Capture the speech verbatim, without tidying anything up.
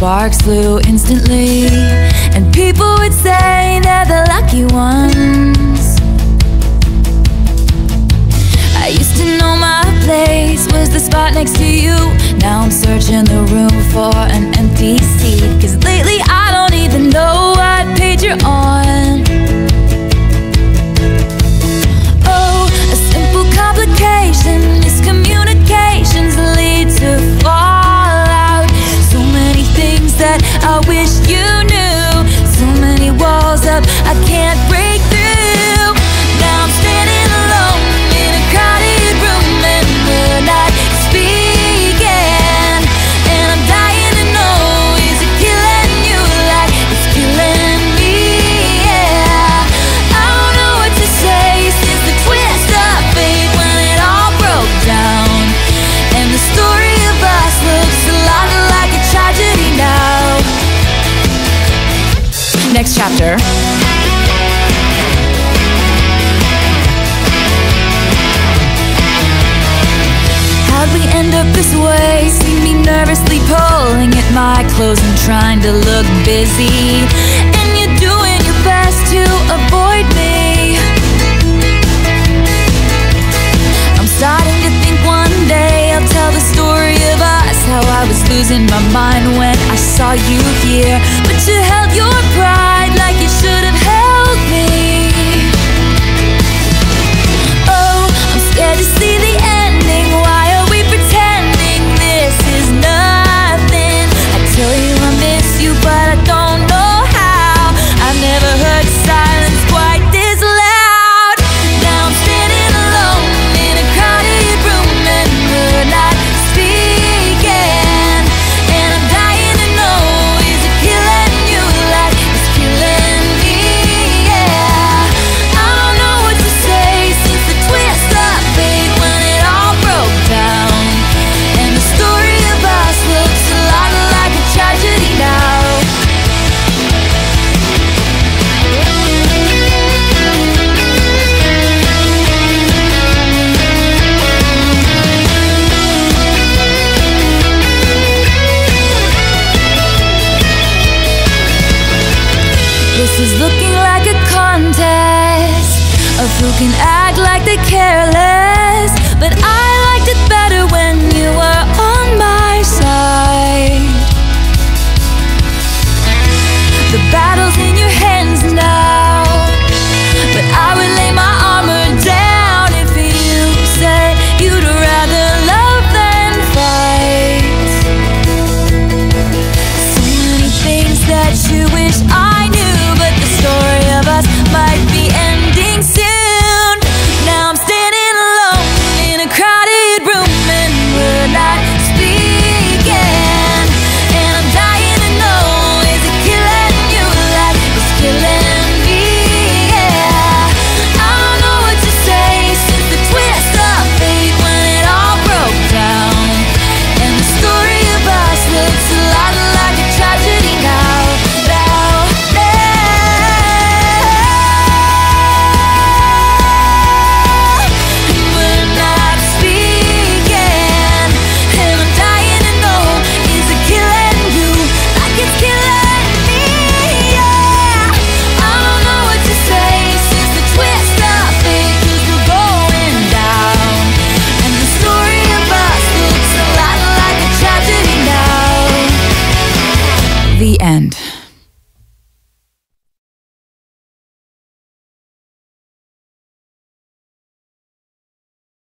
sparks flew instantly, and people would say they're the lucky ones. I used to know my place was the spot next to you. Now I'm searching the room for an empty seat, 'cause lately I don't even know what page you're on. Oh, a simple complication, miscommunications lead to fallout. So many things that I wish you knew, so many walls up I can't break through. Now I'm standing alone in a crowded room, and we're not speaking. And I'm dying to know, is it killing you like it's killing me? Yeah, I don't know what to say since the twist of fate when it all broke down. And the story of us looks a lot like a tragedy now. Next chapter. How'd we end up this way? See me nervously pulling at my clothes and trying to look busy, and you're doing your best to avoid me. I'm starting to think one day I'll tell the story of us, how I was losing my mind when I saw you here, but you held your pride like you should have held me. Oh, I'm scared to see the ending. Why are we pretending this is nothing? I tell you I miss you, but I don't know how. I've never heard silence quite this loud. Now I'm standing alone in a crowded room, and we're not speaking. And I'm dying to know, is it killing you like it's killing me? Yeah, I don't know what to say since the twist of fate when it all broke down. And the story of us looks a lot like a tragedy now. This is looking like a contest of who can act like they're careless, but I liked it better when you were on my side. The battle's in your hands now, but I would lay my armor down if you said you'd rather love than fight. So many things that you wish I knew, but the story of us might be ending soon. Now I'm standing alone in a crowded room, and we're not speaking. And I'm dying to know, is it killing you like it's killing me? Yeah, I don't know what to say since the twist of fate when it all broke down. And the story of us looks a lot like a tragedy now. Now, we're not speaking, and I'm dying to know, is it killing you like it's killing me? Yeah, I don't know what to say since the twist of fate, 'cause we're going down. And the story of us looks a lot like a tragedy now. The end.